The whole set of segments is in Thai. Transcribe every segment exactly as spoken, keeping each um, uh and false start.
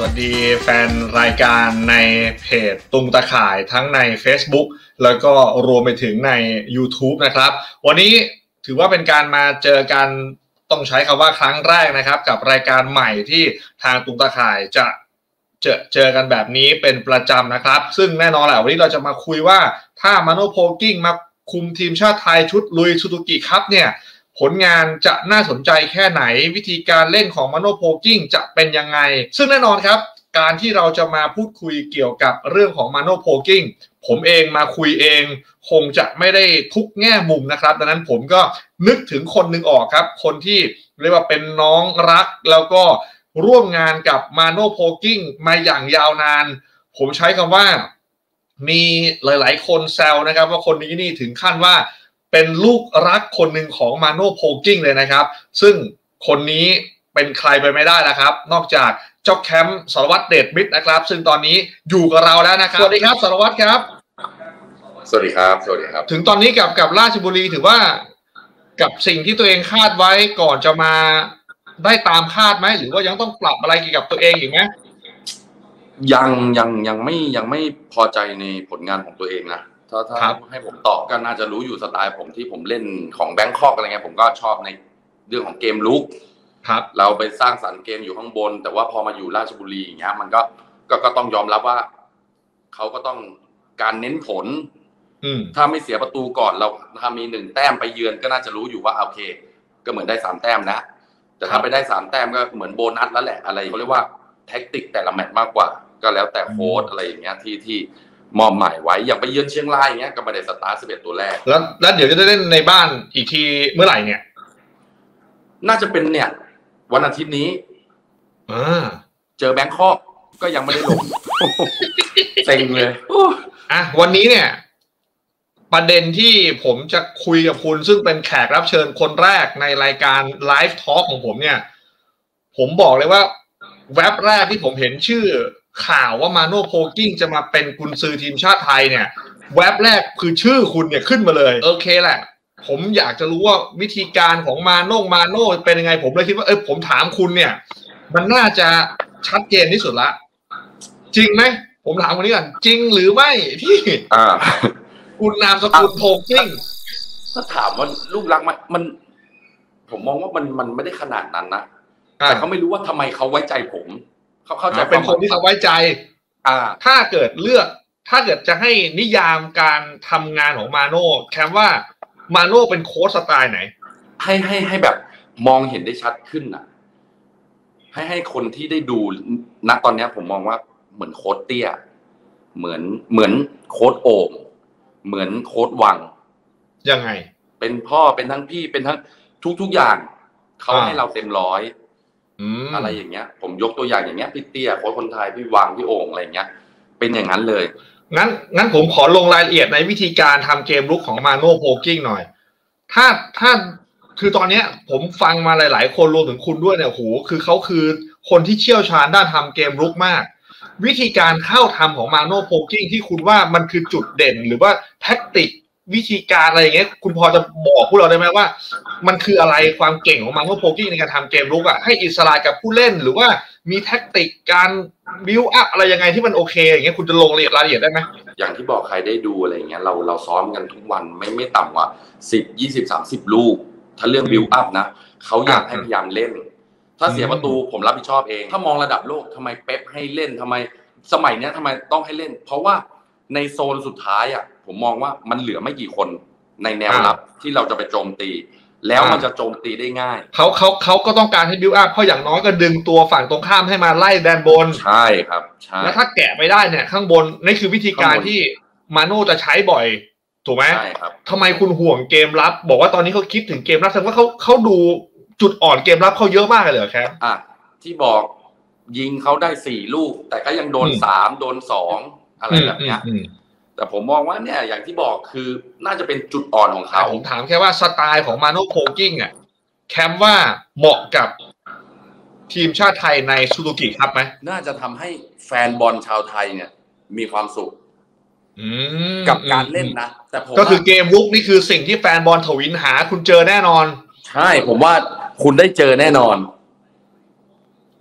วัสดีแฟนรายการในเพจตุงตะข่ายทั้งใน Facebook แล้วก็รวมไปถึงใน YouTube นะครับวันนี้ถือว่าเป็นการมาเจอกันต้องใช้คำว่าครั้งแรกนะครับกับรายการใหม่ที่ทางตุงตะข่ายจะเจอเจอกันแบบนี้เป็นประจำนะครับซึ่งแน่นอนแหละวันนี้เราจะมาคุยว่าถ้ามาโนโพกิ้งมาคุมทีมชาติไทยชุดลุยซูซูกิคัพเนี่ยผลงานจะน่าสนใจแค่ไหนวิธีการเล่นของมาโนโพกิ้งจะเป็นยังไงซึ่งแน่นอนครับการที่เราจะมาพูดคุยเกี่ยวกับเรื่องของมาโนโพกิ้งผมเองมาคุยเองคงจะไม่ได้ทุกแง่มุมนะครับดังนั้นผมก็นึกถึงคนหนึ่งออกครับคนที่เรียกว่าเป็นน้องรักแล้วก็ร่วมงานกับมาโนโพกิ้งมาอย่างยาวนานผมใช้คำว่ามีหลายๆคนแซวนะครับว่าคนนี้นี่ถึงขั้นว่าเป็นลูกรักคนหนึ่งของมาโนโพกิ้งเลยนะครับซึ่งคนนี้เป็นใครไปไม่ได้แล้วครับนอกจากเจ้าแคมป์สารวัตรเดชมิตรนะครับซึ่งตอนนี้อยู่กับเราแล้วนะครับสวัสดีครับสารวัตรครับสวัสดีครับสวัสดีครับถึงตอนนี้กับกับราชบุรีถือว่ากับสิ่งที่ตัวเองคาดไว้ก่อนจะมาได้ตามคาดไหมหรือว่ายังต้องปรับอะไรเกี่ยวกับตัวเองอีกไหมยังยังยังไม่ยังไม่พอใจในผลงานของตัวเองนะถ้าถ้าให้ผมตอบก็น่าจะรู้อยู่สไตล์ผมที่ผมเล่นของแบงคอกอะไรเงี้ยผมก็ชอบในเรื่องของเกมลุกครับเราไปสร้างสรรค์เกมอยู่ข้างบนแต่ว่าพอมาอยู่ราชบุรีอย่างเงี้ยมันก็ก็ก็ต้องยอมรับว่าเขาก็ต้องการเน้นผลถ้าไม่เสียประตูก่อนเราถ้ามีหนึ่งแต้มไปเยือนก็น่าจะรู้อยู่ว่าโอเคก็เหมือนได้สามแต้มนะแต่ถ้าไปได้สามแต้มก็เหมือนโบนัสแล้วแหละอะไรเขาเรียกว่าแท็กติกแต่ละแมตช์มากกว่าก็แล้วแต่โค้ชอะไรอย่างเงี้ยที่ที่มอบหมายไว้อย่างไปเยือนเชียงรายอย่างเงี้ยก็ไม่ได้สตาร์ทสิบเอ็ดตัวแรกแล้วแล้วเดี๋ยวจะเล่นในบ้านอีกทีเมื่อไหร่เนี่ยน่าจะเป็นเนี่ยวันอาทิตย์นี้เจอแบงคอกก็ยังไม่ได้ลงเซ็งเลยอ่ะวันนี้เนี่ยประเด็นที่ผมจะคุยกับคุณซึ่งเป็นแขกรับเชิญคนแรกในรายการไลฟ์ทอล์กของผมเนี่ยผมบอกเลยว่าแว็บแรกที่ผมเห็นชื่อข่าวว่ามาโนโพกิ้งจะมาเป็นกุนซือทีมชาติไทยเนี่ยแว็บแรกคือชื่อคุณเนี่ยขึ้นมาเลยโอเคแหละผมอยากจะรู้ว่าวิธีการของมาโนมาโนเป็นยังไงผมเลยคิดว่าเออผมถามคุณเนี่ยมันน่าจะชัดเจนที่สุดละจริงไหมผมถามคนนี้ก่อนจริงหรือไม่ที่อ่าคุณนามสกุลโพกิ้งถ้าถามว่าลูกรักมันมันผมมองว่ามันมันไม่ได้ขนาดนั้นนะแต่เขาไม่รู้ว่าทำไมเขาไว้ใจผมเขาเข้าใจเป็นคนที่เขาไว้ใจอ่าถ้าเกิดเลือกถ้าเกิดจะให้นิยามการทำงานของมาโน่แคมว่ามาโน่เป็นโค้ชสไตล์ไหนให้ให้ให้แบบมองเห็นได้ชัดขึ้นน่ะให้ให้คนที่ได้ดูณตอนนี้ผมมองว่าเหมือนโค้ชเตี้ยเหมือนเหมือนโค้ชโอ่งเหมือนโค้ชวังยังไงเป็นพ่อเป็นทั้งพี่เป็นทั้งทุกๆอย่างเขาให้เราเต็มร้อยอะไรอย่างเงี้ยผมยกตัวอย่างอย่างเงี้ยพี่เตี้ยโค้ชคนไทยพี่วังพี่โอ่งอะไรอย่างเงี้ยเป็นอย่างนั้นเลยงั้นงั้นผมขอลงรายละเอียดในวิธีการทำเกมลุกของมาโน่โพกิ้งหน่อยถ้าถ้าคือตอนนี้ผมฟังมาหลายๆคนรวมถึงคุณด้วยเนี่ยโหคือเขาคือคนที่เชี่ยวชาญด้านทำเกมลุกมากวิธีการเข้าทำของมาโน่โพกิ้งที่คุณว่ามันคือจุดเด่นหรือว่าแท็กติกวิธีการอะไรอย่างเงี้ยคุณพอจะบอกพวกเราได้ไหมว่ามันคืออะไรความเก่งของมาโน่โพกิ้งในการทำเกมลุกอ่ะให้อิสระกับผู้เล่นหรือว่ามีแท็กติกการบิวอัพอะไรยังไงที่มันโอเคอย่างเงี้ยคุณจะลงรายละเอียดได้ไหมอย่างที่บอกใครได้ดูอะไรอย่างเงี้ยเราเราซ้อมกันทุกวันไม่ไม่ต่ำกว่าสิบ ยี่สิบ สามสิบลูกถ้าเรื่องบิวอัพนะเขาอยากให้พยายามเล่นถ้าเสียประตูผมรับผิดชอบเองถ้ามองระดับโลกทำไมเป๊ปให้เล่นทำไมสมัยเนี้ยทำไมต้องให้เล่นเพราะว่าในโซนสุดท้ายอ่ะผมมองว่ามันเหลือไม่กี่คนในแนวรับที่เราจะไปโจมตีแล้วมันจะโจมตีได้ง่ายเขาเขาเขาก็ต้องการให้บิวอัพเพราะอย่างน้อยก็ดึงตัวฝั่งตรงข้ามให้มาไล่แดนบนใช่ครับใช่แล้วถ้าแกะไปได้เนี่ยข้างบนนี่คือวิธีการที่มาโน่จะใช้บ่อยถูกไหมใช่ครับทำไมคุณห่วงเกมรับบอกว่าตอนนี้เขาคิดถึงเกมรับแสดงว่าเขาเขาดูจุดอ่อนเกมรับเขาเยอะมากเลยเหรอครับอ่ะที่บอกยิงเขาได้สี่ลูกแต่ก็ยังโดนสามโดนสองอะไรแบบเนี้ยแต่ผมมองว่าเนี่ยอย่างที่บอกคือน่าจะเป็นจุดอ่อนของเขาผมถามแค่ว่าสไตล์ของมาโน่โพกิ้งอ่ะแคมว่าเหมาะกับทีมชาติไทยในซูซูกิครับไหมน่าจะทำให้แฟนบอลชาวไทยเนี่ยมีความสุขกับการเล่นนะแต่ผมก็คือเกมลุกนี่คือสิ่งที่แฟนบอลทวินหาคุณเจอแน่นอนใช่ผมว่าคุณได้เจอแน่นอน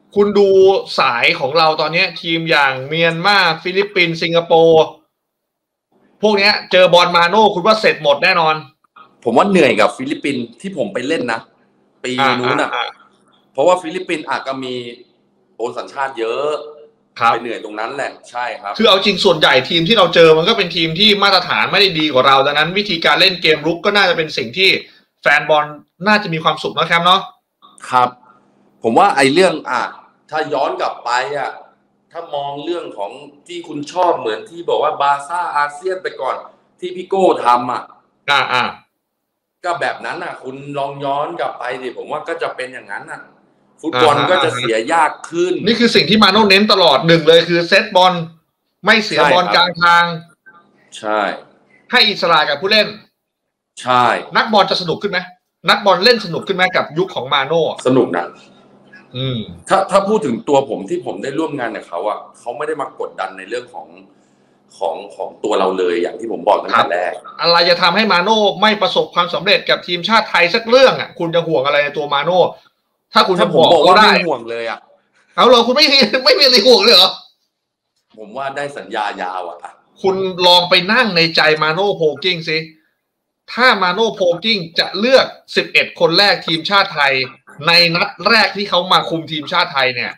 คุณดูสายของเราตอนนี้ทีมอย่างเมียนมาฟิลิปปินส์สิงคโปร์พวกนี้เจอบอลมาโน่คุณว่าเสร็จหมดแน่นอนผมว่าเหนื่อยกับฟิลิปปินส์ที่ผมไปเล่นนะปีนู้นอ่ะเพราะว่าฟิลิปปินส์อาจจะมีโอนสัญชาติเยอะไปเหนื่อยตรงนั้นแหละใช่ครับคือเอาจริงส่วนใหญ่ทีมที่เราเจอมันก็เป็นทีมที่มาตรฐานไม่ได้ดีกว่าเราดังนั้นวิธีการเล่นเกมรุกก็น่าจะเป็นสิ่งที่แฟนบอลน่าจะมีความสุขนะครับเนาะครับผมว่าไอ้เรื่องอ่ะถ้าย้อนกลับไปอ่ะถ้ามองเรื่องของที่คุณชอบเหมือนที่บอกว่าบาร์ซ่าอาเซียนไปก่อนที่พี่โก้ทำอ่ะอ่าอ่าก็แบบนั้นอ่ะคุณลองย้อนกลับไปดิผมว่าก็จะเป็นอย่างนั้นอ่ะฟุตบอลก็จะเสียยากขึ้นนี่คือสิ่งที่มาโน่เน้นตลอดหนึ่งเลยคือเซตบอลไม่เสียบอลกลางทางใช่ให้อิสระกับผู้เล่นใช่นักบอลจะสนุกขึ้นไหมนักบอลเล่นสนุกขึ้นไหมกับยุคของมาโน่สนุกนะอืมถ้าถ้าพูดถึงตัวผมที่ผมได้ร่วมงานกับเขาอ่ะเขาไม่ได้มากดดันในเรื่องของของของตัวเราเลยอย่างที่ผมบอกตั้งแต่แรกอะไรจะทำให้มาโน่ไม่ประสบความสำเร็จกับทีมชาติไทยสักเรื่องอ่ะคุณจะห่วงอะไรในตัวมาโน่ถ้าคุณจะบอกว่าไม่ห่วงเลยอ่ะเอาเหรอคุณไม่ไม่มีอะไรห่วงเลยเหรอผมว่าได้สัญญายาวอ่ะคุณลองไปนั่งในใจมาโน่โพลกิ้งสิถ้ามาโน่โพลกิ้งจะเลือกสิบเอ็ดคนแรกทีมชาติไทยในนัดแรกที่เขามาคุมทีมชาติไทยเนี่ย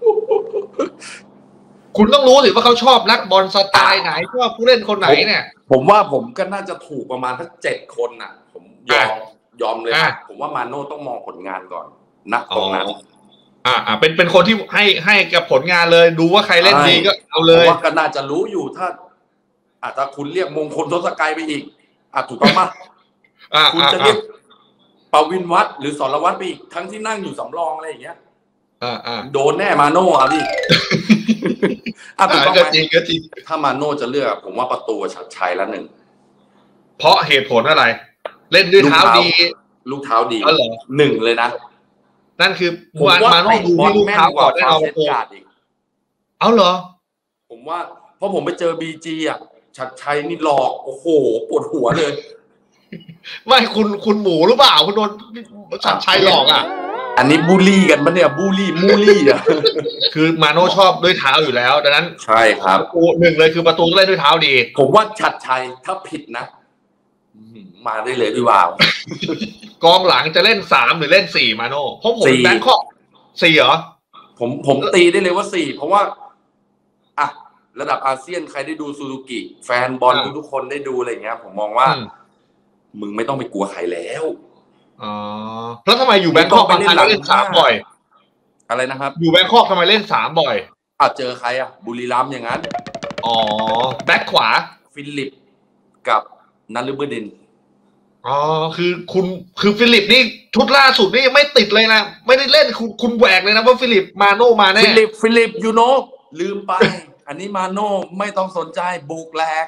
คุณต้องรู้สิว่าเขาชอบนักบอลสไตล์ไหนชอบผู้เล่นคนไหนเนี่ยผมว่าผมก็น่าจะถูกประมาณทั้งเจ็ดคนน่ะผมยอมยอมเลยผมว่ามาโน่ต้องมองผลงานก่อนนักตรงนั้นอ่าอ่าเป็นเป็นคนที่ให้ให้กับผลงานเลยดูว่าใครเล่นดีก็เอาเลยว่าก็น่าจะรู้อยู่ถ้าอาจจะคุณเรียกมงคลทศกัยไปอีกอ่ะถูกต้องมั้ยคุณจะเรียกปวินวัฒน์หรือสรวัตรไปอีกทั้งที่นั่งอยู่สำรองอะไรอย่างเงี้ยอ่าอ่าโดนแน่มาโน่เอาดิอ่ะถูกต้องไหมจริงก็จริงถ้ามาโน่จะเลือกผมว่าประตูชัดชัยละหนึ่งเพราะเหตุผลอะไรเล่นด้วยเท้าดีลูกเท้าดีหนึ่งเลยนะนั่นคือมาโน่ดูที่ลูกเท้าก่อนได้เอาประตูเอาเหรอผมว่าเพราะผมไปเจอบีจีอ่ะชัดชัยนี่หลอกโอ้โหปวดหัวเลยไม่คุณคุณหมูหรือเปล่าคุณโดนชัดชัยหลอกอ่ะอันนี้บูลลี่กันปะเนี่ยบูลลี่มูลลี่อ่ะคือมาโน่ชอบด้วยเท้าอยู่แล้วดังนั้นใช่ครับประตูหนึ่งเลยคือประตูต้องเล่นด้วยเท้าดีผมว่าชัดชัยถ้าผิดนะมาได้เลยพี่วาวกองหลังจะเล่นสามหรือเล่นสี่มาโน่เพราะผมแบงค์ข้อสี่เหรอผมผมตีได้เลยว่าสี่เพราะว่าอ่ะระดับอาเซียนใครได้ดูซูซูกิแฟนบอลทุกคนได้ดูอะไรเงี้ยผมมองว่ามึงไม่ต้องไปกลัวใครแล้วอ๋อแล้วทำไมอยู่แบงค์ข้อทำไมเล่นสามบ่อยอะไรนะครับอยู่แบงค์ข้อทำไมเล่นสามบ่อยอ่ะเจอใครอ่ะบุรีรัมย์อย่างนั้นอ๋อแบ็คขวาฟิลิปกับนัลลิบดินอ๋อคือคุณคือฟิลิปนี่ชุดล่าสุดนี่ยังไม่ติดเลยนะไม่ได้เล่นคุณคุณแหวกเลยนะว่าฟิลิปมาโน่มาแน่ฟิลิปฟิลิปยูโนลืมไปอันนี้มาโน่ไม่ต้องสนใจบุกแหลก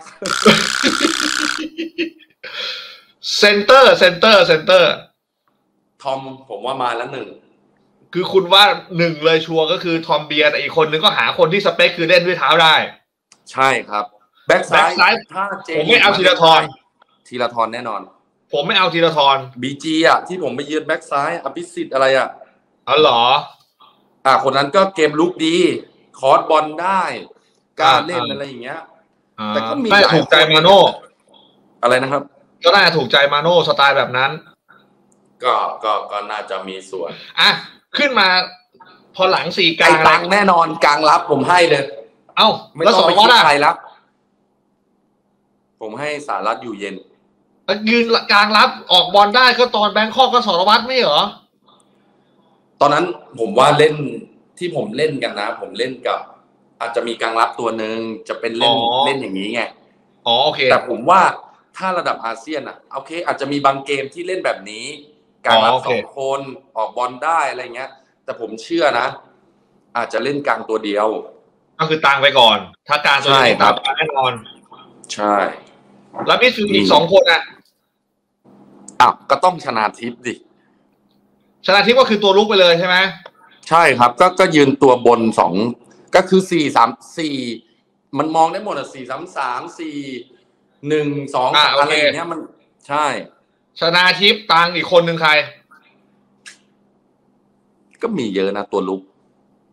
เซนเตอร์เซนเตอร์เซนเตอร์ทอมผมว่ามาแล้วหนึ่งคือคุณว่าหนึ่งเลยชัวร์ก็คือทอมเบียร์แต่อีกคนนึงก็หาคนที่สเปคคือเล่นด้วยเท้าได้ใช่ครับแบ็คซ้ายถ้าเจผมไม่เอาธีรทรธีรทรแน่นอนผมไม่เอาธีรทรบีจีอ่ะที่ผมไปยืนแบ็คซ้ายอภิสิทธิ์อะไรอ่ะอ๋อเหรออ่าคนนั้นก็เกมลุกดีคอร์สบอลได้การเล่นอะไรอย่างเงี้ยแต่ก็มีถูกใจมาโน่อะไรนะครับก็น่าถูกใจมาโน่สไตล์แบบนั้นก็ก็ก็น่าจะมีส่วนอ่ะขึ้นมาพอหลังสี่กลางตังแน่นอนกลางรับผมให้เลยเอ้าไม่ต้องไปคิดใครรับผมให้สารัตอยู่เย็นยืนกลางรับออกบอลได้ก็ตอนแบงคอกก็สรวัตรไม่เหรอตอนนั้นผมว่าเล่นที่ผมเล่นกันนะผมเล่นกับอาจจะมีกลางรับตัวหนึ่งจะเป็นเล่นเล่นอย่างนี้ไงอ๋อโอเคแต่ผมว่าถ้าระดับอาเซียนอ่ะโอเคอาจจะมีบางเกมที่เล่นแบบนี้กลางรับสองคนออกบอลได้อะไรเงี้ยแต่ผมเชื่อนะอาจจะเล่นกลางตัวเดียวก็คือตังไปก่อนถ้ากลางตัวเดียวครับแน่นอนใช่แล้วมีฟิลอีกสองคนอ่ะอ้าวก็ต้องชนะทิพย์ดิชนะทิพย์ก็คือตัวลุกไปเลยใช่ไหมใช่ครับก็ก็ยืนตัวบนสองก็คือสี่สามสี่มันมองได้หมดอ่ะสี่สามสามสี่หนึ่งสองอะไรอย่างเงี้ยมันใช่ชนะทิพย์ตังอีกคนหนึ่งใครก็มีเยอะนะตัวลุก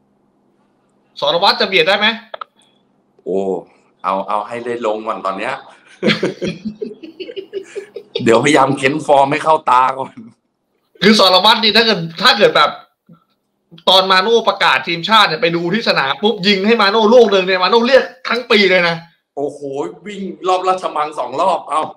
สรวัตรจะเบียดได้ไหมโอ้เอาเอาให้ได้ลงก่อนตอนเนี้ย เดี๋ยวพยายามเค้นฟอร์มให้เข้าตาก่อนคือสรวัตรนี่ถ้าเกิดถ้าเกิดแบบตอนมาโน่ประกาศทีมชาติเนี่ยไปดูที่สนามปุ๊บยิงให้มาโน่ลูกหนึ่งเนี่ยมาโน่เรียกทั้งปีเลยนะโอ้โหวิ่งรอบราชมังสองรอบเอา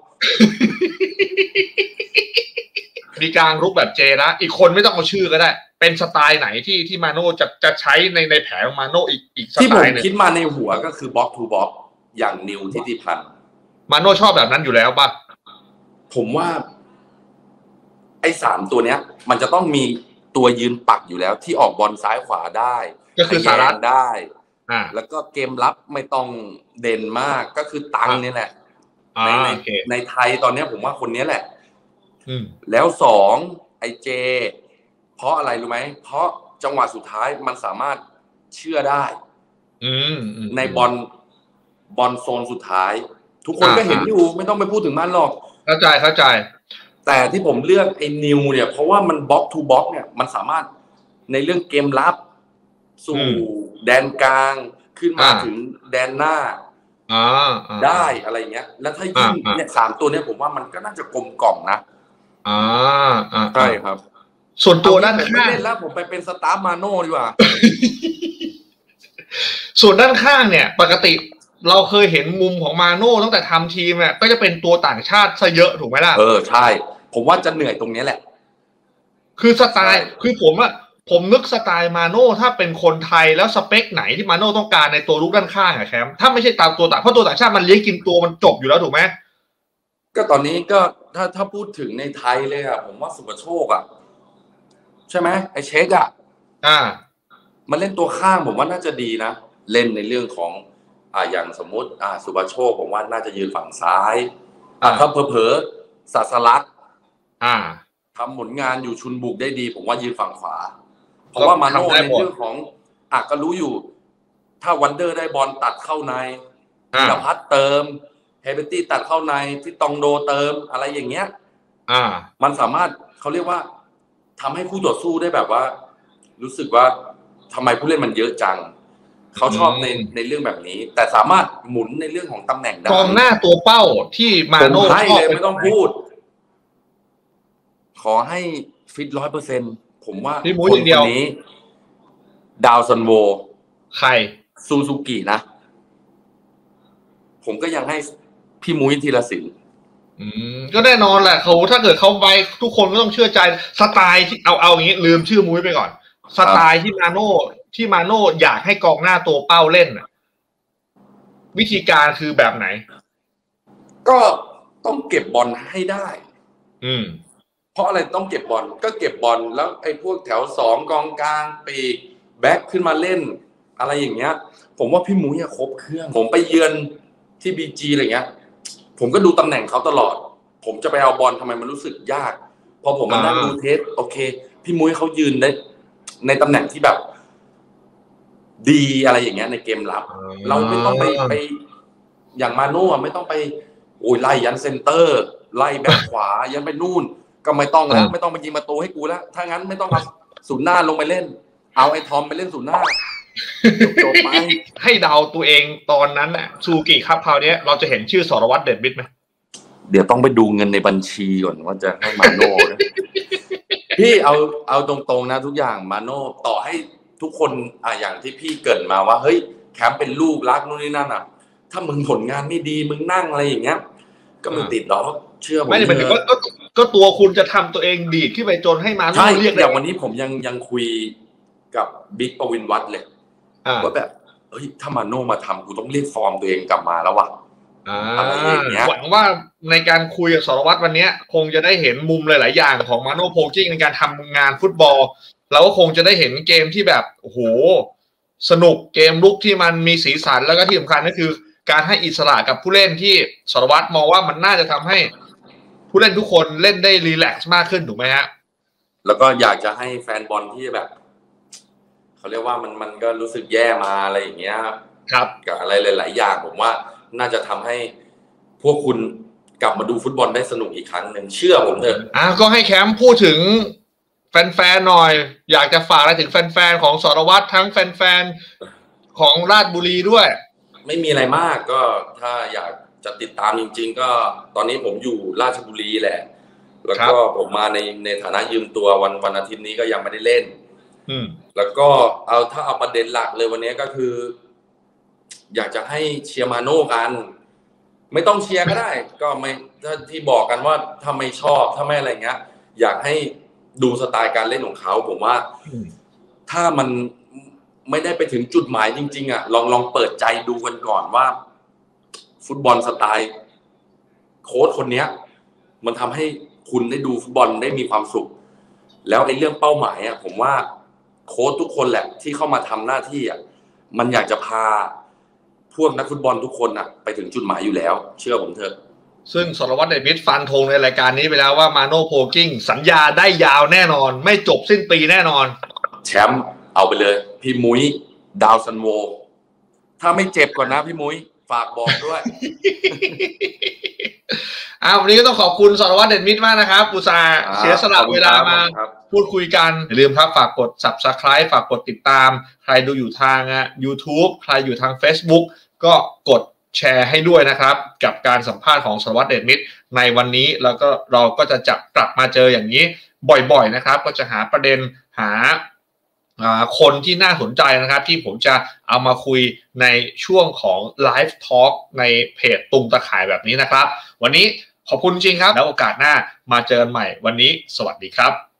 มีการรุกแบบเจนะอีกคนไม่ต้องเอาชื่อก็ได้เป็นสไตล์ไหนที่ที่มาโน่จะจะใช้ในในแผนของมาโน่อีกอีกสไตล์นึงที่ผมคิดมาในหัวก็คือบล็อกทูบล็อกอย่างนิวทิติพันธ์มาโน่ชอบแบบนั้นอยู่แล้วป่ะผมว่าไอ้สามตัวเนี้ยมันจะต้องมีตัวยืนปักอยู่แล้วที่ออกบอลซ้ายขวาได้ก็คือสารัตได้อ่าแล้วก็เกมรับไม่ต้องเด่นมากก็คือตังนี่แหละในในในไทยตอนนี้ผมว่าคนนี้แหละแล้วสองไอเจเพราะอะไรรู้ไหมเพราะจังหวะสุดท้ายมันสามารถเชื่อได้ในบอลบอลโซนสุดท้ายทุกคนก็เห็นอยู่ไม่ต้องไปพูดถึงมันหรอกเข้าใจเข้าใจแต่ที่ผมเลือกไอ้นิวเนี่ยเพราะว่ามันบล็อกทูบล็อกเนี่ยมันสามารถในเรื่องเกมรับสู่แดนกลางขึ้นมาถึงแดนหน้าได้อะไรเงี้ยแล้วถ้ายิ่งเนี่ยสามตัวเนี่ยผมว่ามันก็น่าจะกลมกล่อมนะอ่าอ่าใช่ครับส่วนตัวด้านข้างไม่เล่นแล้วผมไปเป็นสตาร์มาโน่ดีกว่าส่วนด้านข้างเนี่ยปกติเราเคยเห็นมุมของมาโน่ตั้งแต่ทำทีมเนี่ยก็จะเป็นตัวต่างชาติซะเยอะถูกไหมล่ะเออใช่ผมว่าจะเหนื่อยตรงนี้แหละคือสไตล์คือผมอะผมนึกสไตล์มาโน่ถ้าเป็นคนไทยแล้วสเปคไหนที่มาโน่ต้องการในตัวลูกด้านข้างอะแคมถ้าไม่ใช่ตามตัวต่างเพราะตัวต่างชาติมันเลี้ยงกินตัวมันจบอยู่แล้วถูกไหมก็ตอนนี้ก็ถ้าถ้าพูดถึงในไทยเลยอะผมว่าสุภโชคอะใช่ไหมไอเช็คอะอ่ามันเล่นตัวข้างผมว่าน่าจะดีนะเล่นในเรื่องของอ่าอย่างสมมุติอ่าสุภโชคผมว่าน่าจะยืนฝั่งซ้ายอ่าถ้าเผลอๆศาสลักษณ์อ่าทำผลงานอยู่ชุนบุกได้ดีผมว่ายืนฝั่งขวาเพราะว่ามาโน่ในเรื่องของอ่ะก็รู้อยู่ถ้าวันเดอร์ได้บอลตัดเข้าในธีรพัฒน์เติมเฮเบตี้ตัดเข้าในที่ตองโดเติมอะไรอย่างเงี้ยอ่ามันสามารถเขาเรียกว่าทำให้คู่ต่อสู้ได้แบบว่ารู้สึกว่าทำไมผู้เล่นมันเยอะจังเขาชอบในในเรื่องแบบนี้แต่สามารถหมุนในเรื่องของตำแหน่งได้กองหน้าตัวเป้าที่มาโน่ชอบเลยไม่ต้องพูดขอให้ฟิตร้อยเปอร์เซ็นต์ผมว่าคนคนนี้ดาวซันโวใครซูซูกินะผมก็ยังให้พี่มุ้ยธีรศิลป์อืมก็แน่นอนแหละเขาถ้าเกิดเขาไปทุกคนก็ต้องเชื่อใจสไตล์ที่เอาเอาอย่างนี้ลืมชื่อมุ้ยไปก่อนสไตล์ที่มาโน่ที่มาโน่อยากให้กองหน้าตัวเป้าเล่นวิธีการคือแบบไหนก็ต้องเก็บบอลให้ได้อืมเพราะอะไรต้องเก็บบอลก็เก็บบอลแล้วไอ้พวกแถวสองกองกลางปีกแบ็คขึ้นมาเล่นอะไรอย่างเงี้ยผมว่าพี่มุ้ยครบเครื่องผมไปเยือนที่บีจีอะไรเงี้ยผมก็ดูตำแหน่งเขาตลอดผมจะไปเอาบอลทำไมมันรู้สึกยากพอผมมานั่งดูเทสโอเคพี่มุ้ยเขายืนในในตำแหน่งที่แบบดีอะไรอย่างเงี้ยในเกมรับเราไม่ต้องไปไปอย่างมาโน่ไม่ต้องไปโอ้ยไล่ยันเซนเตอร์ไล่แบ็คขวายันไปนู่นก็ไม่ต้องแล้วไม่ต้องไปยิงประตูให้กูแล้วถ้างั้นไม่ต้องเอาศูนย์หน้าลงไปเล่นเอาไอ้ทอมไปเล่นศูนย์หน้าจบไปให้เดาตัวเองตอนนั้นน่ะซูกิครับคราวนี้เราจะเห็นชื่อสรวัตรเดชมิตรไหมเดี๋ยวต้องไปดูเงินในบัญชีก่อนว่าจะให้มาโน่พี่เอาเอาตรงๆนะทุกอย่างมาโน่ต่อให้ทุกคนอ่ะอย่างที่พี่เกริ่นมาว่าเฮ้ยแคมป์เป็นลูกรักนู่นนี่นั่นอ่ะถ้ามึงผลงานไม่ดีมึงนั่งอะไรอย่างเงี้ยก็มึงติดหรอเชื่อผมไม่ได้เป็นก็ก็ก็ตัวคุณจะทำตัวเองดีดขึ้นไปจนให้มาโน่เรียกอย่างวันนี้ผมยังยังคุยกับบิ๊กปวินวัฒน์เลยว่าแบบเฮ้ยถ้ามาโน่มาทำกูต้องเรียกฟอร์มตัวเองกลับมาแล้วว่ะอะไรอย่างเงี้ยหวังว่าในการคุยกับสรวัตรวันนี้คงจะได้เห็นมุมหลายๆอย่างของมาโน่โพกิ้งในการทำงานฟุตบอลเราก็คงจะได้เห็นเกมที่แบบโอ้โหสนุกเกมลุกที่มันมีสีสันแล้วก็ที่สำคัญก็คือการให้อิสระกับผู้เล่นที่สรวัตรมองว่ามันน่าจะทำให้ผู้เล่นทุกคนเล่นได้รีแลกซ์มากขึ้นถูกไหมฮะแล้วก็อยากจะให้แฟนบอลที่แบบเขาเรียกว่ามันมันก็รู้สึกแย่มาอะไรอย่างเงี้ยครับกับอะไรหลายๆอย่างผมว่าน่าจะทำให้พวกคุณกลับมาดูฟุตบอลได้สนุกอีกครั้งหนึ่งเชื่อผมเถอะอ่ะก็ให้แคมป์พูดถึงแฟนๆหน่อยอยากจะฝากอะไรถึงแฟนๆของสรวัตรทั้งแฟนของราชบุรีด้วยไม่มีอะไรมากก็ถ้าอยากจะติดตามจริงๆก็ตอนนี้ผมอยู่ราชบุรีแหละแล้วก็ผมมาในในฐานะยืมตัววันวันอาทิตย์นี้ก็ยังไม่ได้เล่นอืมแล้วก็เอาถ้าเอาประเด็นหลักเลยวันนี้ก็คืออยากจะให้เชียร์มาโน่กันไม่ต้องเชียร์ก็ได้ก็ไม่ถ้าที่บอกกันว่าถ้าไม่ชอบถ้าไม่อะไรเงี้ยอยากให้ดูสไตล์การเล่นของเขาผมว่าถ้ามันไม่ได้ไปถึงจุดหมายจริงๆอ่ะลองลองเปิดใจดูกันก่อนว่าฟุตบอลสไตล์โค้ชคนนี้มันทำให้คุณได้ดูฟุตบอลได้มีความสุขแล้วไอ้เรื่องเป้าหมายอ่ะผมว่าโค้ชทุกคนแหละที่เข้ามาทำหน้าที่อ่ะมันอยากจะพาพวกนักฟุตบอลทุกคนอ่ะไปถึงจุดหมายอยู่แล้วเชื่อผมเถอะซึ่งสรวัตรเดชมิตรฟันธงในรายการนี้ไปแล้วว่ามาโน่โพลกิ้งสัญญาได้ยาวแน่นอนไม่จบสิ้นปีแน่นอนแชมป์เอาไปเลยพี่มุ้ยดาวซันโวถ้าไม่เจ็บก่อนนะพี่มุ้ยฝากบอกด้วยอ้าววันนี้ก็ต้องขอบคุณสรวัตรเดชมิตรมากนะครับอุตส่าห์เสียสละเวลามาพูดคุยกันอย่าลืมครับฝากกด Subscribe ฝากกดติดตามใครดูอยู่ทาง YouTube ใครอยู่ทาง Facebook ก็กดแชร์ให้ด้วยนะครับกับการสัมภาษณ์ของสรวัตรเดชมิตรในวันนี้แล้วก็เราก็จะจับกลับมาเจออย่างนี้บ่อยๆนะครับก็จะหาประเด็นหาคนที่น่าสนใจนะครับที่ผมจะเอามาคุยในช่วงของ Live Talk ในเพจตุงตะข่ายแบบนี้นะครับวันนี้ขอบคุณจริงครับแล้วโอกาสหน้ามาเจอกันใหม่วันนี้สวัสดีครับ